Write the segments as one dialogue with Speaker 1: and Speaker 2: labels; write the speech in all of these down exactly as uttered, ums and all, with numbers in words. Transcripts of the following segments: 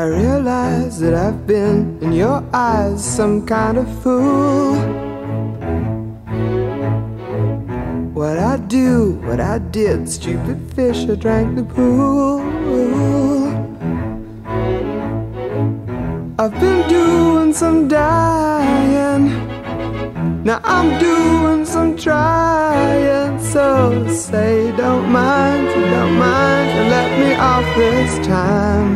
Speaker 1: I realize that I've been in your eyes some kind of fool. What I do, what I did, stupid fish, I drank the pool. I've been doing some dying, now I'm doing some trying. So say you don't mind, you don't mind, you let me off this time.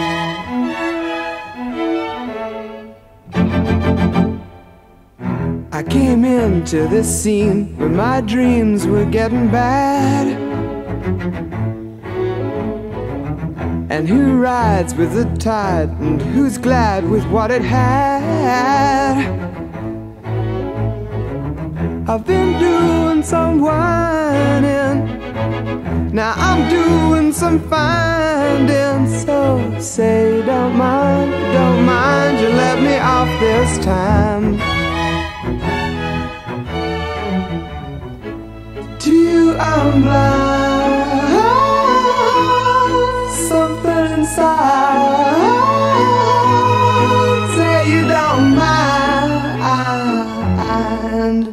Speaker 1: I came into this scene when my dreams were getting bad. And who rides with the tide, and who's glad with what it had? I've been doing some whining, now I'm doing some finding. So say you don't mind, you don't mind, you let me off this time. To you I'm blind, something inside say you don't mind.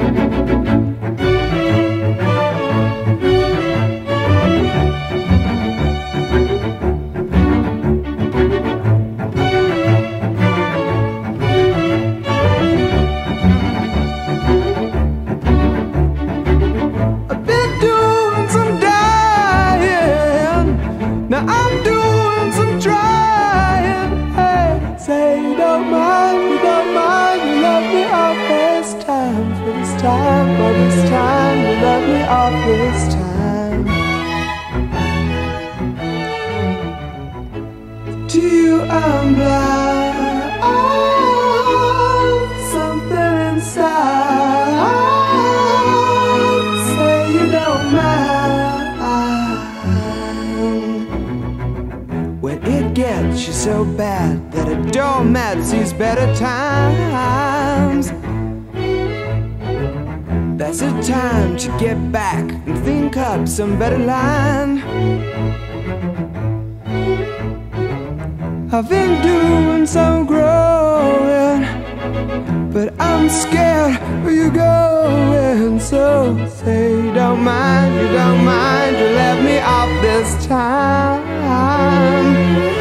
Speaker 1: Now I'm doing some trying. Hey, say you don't mind, you don't mind, you let me off this time. For this time, for this time, you let me off this time. To you I'm blind, oh, something inside say you don't mind. When it gets you so bad that a doormat sees better times, that's the time to get back and think up some better line. I've been doing some growing, but I'm scared where you're going. So say you don't mind, you don't mind, you let me off this time.